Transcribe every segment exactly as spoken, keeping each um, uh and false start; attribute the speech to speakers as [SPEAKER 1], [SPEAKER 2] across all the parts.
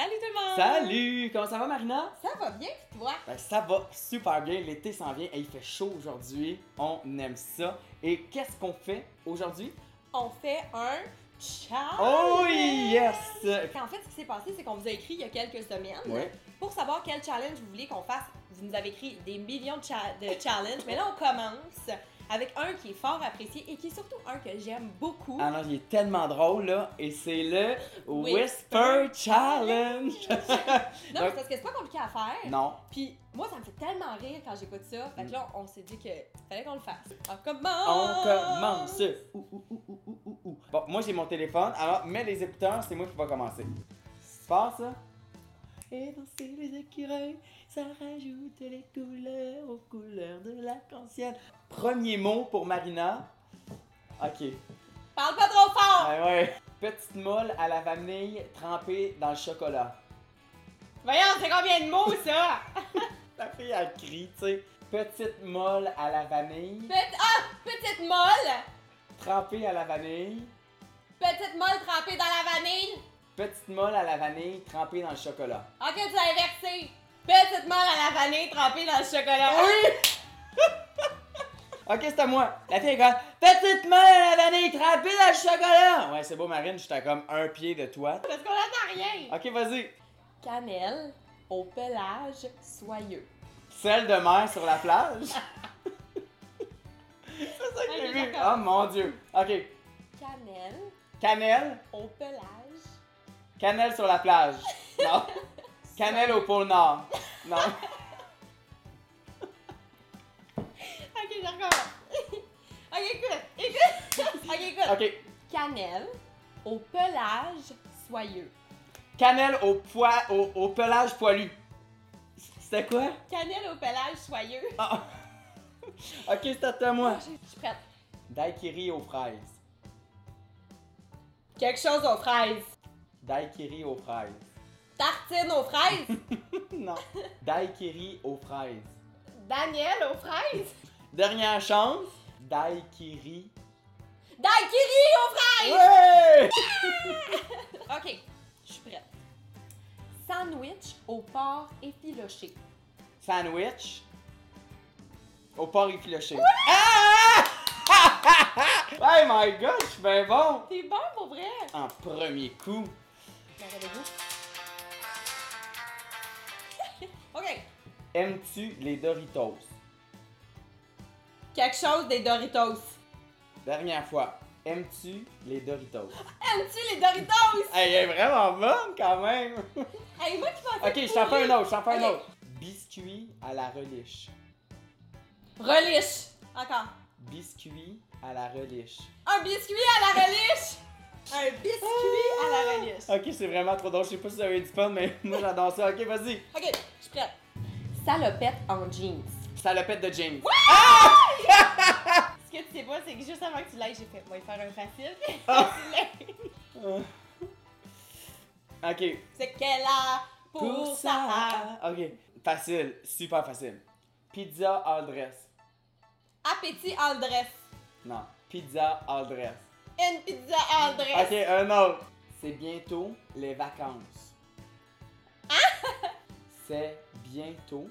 [SPEAKER 1] Salut tout le monde!
[SPEAKER 2] Salut! Comment ça va, Marina?
[SPEAKER 1] Ça va bien, pis toi?
[SPEAKER 2] Ben, ça va super bien. L'été s'en vient et il fait chaud aujourd'hui. On aime ça. Et qu'est-ce qu'on fait aujourd'hui?
[SPEAKER 1] On fait un challenge!
[SPEAKER 2] Oh yes!
[SPEAKER 1] En fait, ce qui s'est passé, c'est qu'on vous a écrit il y a quelques semaines
[SPEAKER 2] Ouais.
[SPEAKER 1] pour savoir quel challenge vous voulez qu'on fasse. Vous nous avez écrit des millions de, cha- de challenges, mais là, on commence avec un qui est fort apprécié et qui est surtout un que j'aime beaucoup.
[SPEAKER 2] Ah non, il est tellement drôle, là. Et c'est le
[SPEAKER 1] Whisper
[SPEAKER 2] Whisper Challenge!
[SPEAKER 1] Non, mais
[SPEAKER 2] Donc-
[SPEAKER 1] parce que c'est pas compliqué à faire.
[SPEAKER 2] Non.
[SPEAKER 1] Puis moi, ça me fait tellement rire quand j'écoute ça. Fait que
[SPEAKER 2] Mm.
[SPEAKER 1] là, on s'est dit que fallait qu'on le fasse. On commence!
[SPEAKER 2] On commence! Ouh, ouh, ouh, ouh, ouh, ouh, ouh. Bon, moi j'ai mon téléphone, alors mets les écouteurs, c'est moi qui va commencer. C'est fort ça? Et danser les écureuils, ça rajoute les couleurs aux couleurs de l'arc-en-ciel. Premier mot pour Marina. Ok.
[SPEAKER 1] Parle pas trop fort!
[SPEAKER 2] Ouais, ouais. Petite molle à la vanille trempée dans le chocolat.
[SPEAKER 1] Voyons, c'est combien de mots, ça?
[SPEAKER 2] La fille, elle crie, tu sais. Petite molle à la vanille,
[SPEAKER 1] Petite... Ah! Petite molle!
[SPEAKER 2] trempée à la vanille.
[SPEAKER 1] Petite molle trempée dans la vanille.
[SPEAKER 2] Petite molle à la vanille trempée dans le chocolat.
[SPEAKER 1] Ok, tu l'as inversé. Petite molle à la vanille trempée dans le chocolat.
[SPEAKER 2] Oui! Ok, c'est à moi. La fille est comme petite molle à la vanille trempée dans le chocolat. Ouais, c'est beau, Marine, j'étais à comme un pied de toi.
[SPEAKER 1] Parce qu'on n'entend rien.
[SPEAKER 2] Ok, vas-y.
[SPEAKER 1] Cannelle au pelage soyeux.
[SPEAKER 2] Celle de mer sur la plage. C'est ça que j'ai
[SPEAKER 1] Ok,
[SPEAKER 2] vu.
[SPEAKER 1] d'accord.
[SPEAKER 2] Oh mon dieu. Ok.
[SPEAKER 1] Cannelle
[SPEAKER 2] Cannelle.
[SPEAKER 1] au pelage.
[SPEAKER 2] Cannelle sur la plage. Non. Cannelle au pôle Nord. Non.
[SPEAKER 1] Ok, je recommence. Ok, écoute, écoute. Ok, écoute.
[SPEAKER 2] Ok.
[SPEAKER 1] Cannelle au pelage soyeux.
[SPEAKER 2] Cannelle au, poids, au, au pelage poilu. C'était quoi?
[SPEAKER 1] Cannelle au pelage soyeux.
[SPEAKER 2] Ah. Ok, c'est à moi.
[SPEAKER 1] Je suis prête.
[SPEAKER 2] Daiquiri aux fraises.
[SPEAKER 1] Quelque chose aux fraises.
[SPEAKER 2] Daiquiri aux fraises.
[SPEAKER 1] Tartine aux fraises.
[SPEAKER 2] Non. Daiquiri aux fraises.
[SPEAKER 1] Daniel aux fraises.
[SPEAKER 2] Dernière chance. Daiquiri.
[SPEAKER 1] Daiquiri aux fraises.
[SPEAKER 2] Ouais!
[SPEAKER 1] Ok, je suis prête. Sandwich au porc effiloché.
[SPEAKER 2] Sandwich. Au porc effiloché. Ah! Oh my god, je suis bien bon!
[SPEAKER 1] T'es bon pour vrai?
[SPEAKER 2] En premier coup.
[SPEAKER 1] Ok.
[SPEAKER 2] Aimes-tu les Doritos?
[SPEAKER 1] Quelque chose des Doritos.
[SPEAKER 2] Dernière fois. Aimes-tu les Doritos?
[SPEAKER 1] Aimes-tu les Doritos?
[SPEAKER 2] Elle est vraiment bonne quand même!
[SPEAKER 1] Hey, moi qui pensais
[SPEAKER 2] Ok, je t'en fais un autre, je t'en fais un
[SPEAKER 1] Ok.
[SPEAKER 2] autre. Biscuit à la reliche.
[SPEAKER 1] Reliche. Encore.
[SPEAKER 2] Biscuit à la reliche.
[SPEAKER 1] Un biscuit à la reliche. Un biscuit à la reliche.
[SPEAKER 2] Ok, c'est vraiment trop drôle. Je sais pas si vous avez du fun, mais moi j'adore ça. Ok, vas-y.
[SPEAKER 1] Ok, je suis prête. Salopette en jeans.
[SPEAKER 2] Salopette de James.
[SPEAKER 1] Ce que tu sais pas, c'est que juste avant que tu l'ailles, j'ai fait, on va y faire un facile.
[SPEAKER 2] Ah.
[SPEAKER 1] Facile.
[SPEAKER 2] Euh. Ok.
[SPEAKER 1] C'est qu'elle a pour ça.
[SPEAKER 2] Ok. Facile. Super facile. Pizza all dress.
[SPEAKER 1] Appétit all dress.
[SPEAKER 2] Non. Pizza all dress.
[SPEAKER 1] Une pizza all dress.
[SPEAKER 2] Ok, un autre. C'est bientôt les vacances. C'est bientôt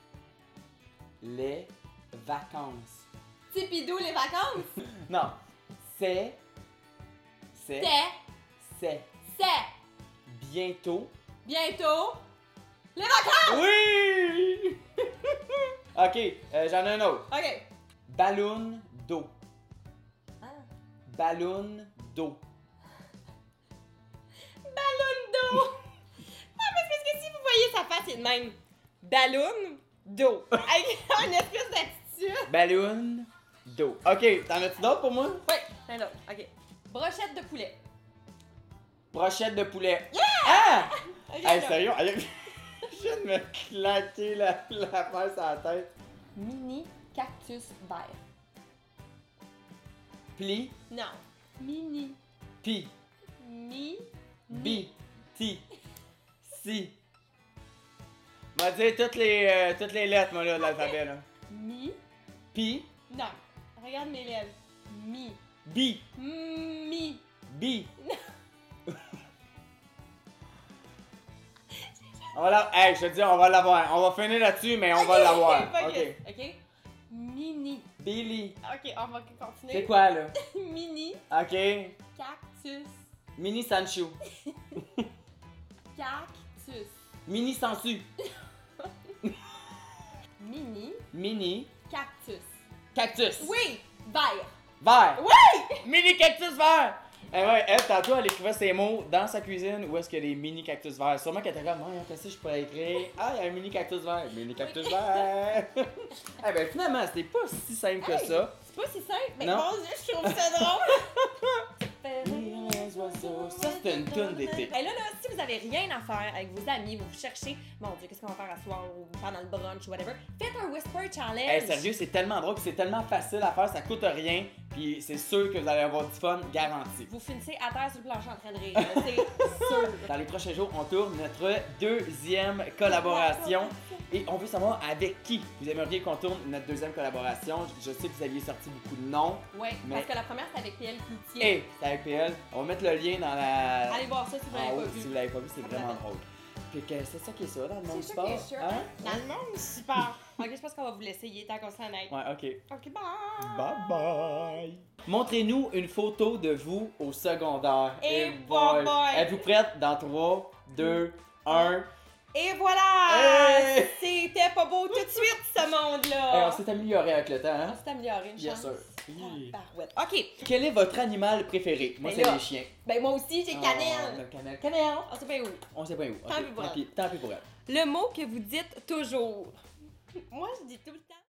[SPEAKER 2] les vacances.
[SPEAKER 1] Tipidou les vacances.
[SPEAKER 2] Non. C'est. C'est.
[SPEAKER 1] C'est,
[SPEAKER 2] C'est.
[SPEAKER 1] c'est,
[SPEAKER 2] Bientôt.
[SPEAKER 1] bientôt, les vacances.
[SPEAKER 2] Oui! Ok, euh, j'en ai un autre.
[SPEAKER 1] Ok.
[SPEAKER 2] Ballon d'eau.
[SPEAKER 1] Ah.
[SPEAKER 2] Ballon d'eau.
[SPEAKER 1] Ballon d'eau. Non, mais c'est parce que si vous voyez sa face, c'est de même. Ballon d'eau. Avec une espèce d'attitude.
[SPEAKER 2] Ballon d'eau. Ok, t'en as-tu d'autres pour moi?
[SPEAKER 1] Oui, un autre. Ok. Brochette de poulet.
[SPEAKER 2] Brochette de poulet. Ah!
[SPEAKER 1] Ok,
[SPEAKER 2] Hey,
[SPEAKER 1] là.
[SPEAKER 2] sérieux? Hey, je viens de me claquer la, la face à la tête.
[SPEAKER 1] Mini cactus vert.
[SPEAKER 2] Pli,
[SPEAKER 1] Non. Mini.
[SPEAKER 2] pi,
[SPEAKER 1] Mi.
[SPEAKER 2] bi, ti, si. M'a dit toutes les, euh, toutes les lettres, moi, là, de l'alphabet, là.
[SPEAKER 1] Mi.
[SPEAKER 2] Pi,
[SPEAKER 1] Non. Regarde mes lèvres. Mi.
[SPEAKER 2] bi,
[SPEAKER 1] Mi.
[SPEAKER 2] bi. On va la... Hey, je te dis, on va l'avoir. On va finir là-dessus, mais on va l'avoir. Ok.
[SPEAKER 1] Ok. Mini.
[SPEAKER 2] Billy.
[SPEAKER 1] Ok, on va continuer.
[SPEAKER 2] C'est quoi, là?
[SPEAKER 1] Mini.
[SPEAKER 2] Ok.
[SPEAKER 1] Cactus.
[SPEAKER 2] Mini Sancho.
[SPEAKER 1] Cactus.
[SPEAKER 2] Mini Sansu.
[SPEAKER 1] Mini.
[SPEAKER 2] Mini.
[SPEAKER 1] Cactus.
[SPEAKER 2] Cactus.
[SPEAKER 1] Oui! Vert.
[SPEAKER 2] Vert.
[SPEAKER 1] Oui!
[SPEAKER 2] Mini cactus vert! Eh ouais, elle, tantôt, elle écrivait ses mots dans sa cuisine où est-ce qu'il y a des mini cactus verts. Sûrement qu'elle était comme, ouais, qu'est-ce que je pourrais écrire? Ah, il y a un mini cactus vert. Mini cactus vert! Eh ben, finalement, c'était pas si simple que
[SPEAKER 1] Hey,
[SPEAKER 2] ça.
[SPEAKER 1] C'est pas si simple, mais
[SPEAKER 2] Non.
[SPEAKER 1] bon, je trouve ça drôle.
[SPEAKER 2] Les oiseaux, ça c'est une toune d'été.
[SPEAKER 1] Et là, là, si vous avez rien à faire avec vos amis, vous cherchez, mon Dieu, qu'est-ce qu'on va faire à soir ou pendant le brunch ou whatever, faites un Whisper Challenge.
[SPEAKER 2] Eh, sérieux, c'est tellement drôle, puis c'est tellement facile à faire, ça coûte rien, puis c'est sûr que vous allez avoir du fun, garanti.
[SPEAKER 1] Vous finissez à terre sur le plancher en train de rire, là, c'est sûr.
[SPEAKER 2] Dans les prochains jours, on tourne notre deuxième collaboration et on veut savoir avec qui vous aimeriez qu'on tourne notre deuxième collaboration. Je sais que vous aviez sorti beaucoup de noms.
[SPEAKER 1] Ouais,
[SPEAKER 2] Mais-
[SPEAKER 1] parce que la première, c'était avec P L Cloutier.
[SPEAKER 2] Et c'est avec P L. On va mettre le lien dans la.
[SPEAKER 1] Allez voir ça si vous
[SPEAKER 2] en
[SPEAKER 1] l'avez
[SPEAKER 2] haut,
[SPEAKER 1] pas
[SPEAKER 2] si
[SPEAKER 1] vu.
[SPEAKER 2] vous l'avez pas vu, c'est
[SPEAKER 1] Ça
[SPEAKER 2] vraiment
[SPEAKER 1] me rappelle.
[SPEAKER 2] drôle. Puis que c'est ça qui est ça dans le monde du
[SPEAKER 1] C'est ça qui est
[SPEAKER 2] sport.
[SPEAKER 1] sûr.
[SPEAKER 2] Hein?
[SPEAKER 1] Dans le monde, super. Ok, je pense qu'on va vous laisser, il est temps qu'on s'en aille.
[SPEAKER 2] Ouais, ok.
[SPEAKER 1] Ok, bye!
[SPEAKER 2] Bye bye! Montrez-nous une photo de vous au secondaire.
[SPEAKER 1] Et
[SPEAKER 2] Eh
[SPEAKER 1] bye bye.
[SPEAKER 2] Êtes-vous prête? Dans trois, deux, un.
[SPEAKER 1] Et voilà!
[SPEAKER 2] Hey!
[SPEAKER 1] C'était pas beau tout de suite, ce monde-là!
[SPEAKER 2] Eh, on s'est amélioré avec le temps, hein?
[SPEAKER 1] On s'est amélioré, une
[SPEAKER 2] Bien
[SPEAKER 1] chance.
[SPEAKER 2] sûr.
[SPEAKER 1] Ah, barouette. Ok,
[SPEAKER 2] Quel est votre animal préféré? Moi,
[SPEAKER 1] Ben
[SPEAKER 2] c'est
[SPEAKER 1] là.
[SPEAKER 2] les chiens.
[SPEAKER 1] ben moi aussi, j'ai
[SPEAKER 2] Oh,
[SPEAKER 1] cannelle.
[SPEAKER 2] ben, cannelle. Cannelle!
[SPEAKER 1] On sait pas où.
[SPEAKER 2] On sait pas où.
[SPEAKER 1] Tant
[SPEAKER 2] Ok,
[SPEAKER 1] pis pour
[SPEAKER 2] tant
[SPEAKER 1] elle.
[SPEAKER 2] pis- tant pis pour elle.
[SPEAKER 1] Le mot que vous dites toujours. Moi, je dis tout le temps.